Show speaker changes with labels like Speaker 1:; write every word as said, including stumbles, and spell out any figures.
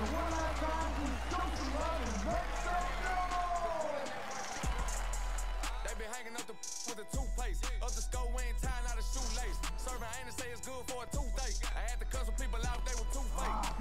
Speaker 1: one last time, please show some love and make some noise!
Speaker 2: They been hanging up the with the toothpaste. Up the score, we ain't tying out a shoelace. Serving ain't to say it's good for a toothache. I had to cut some people out, they were too fake.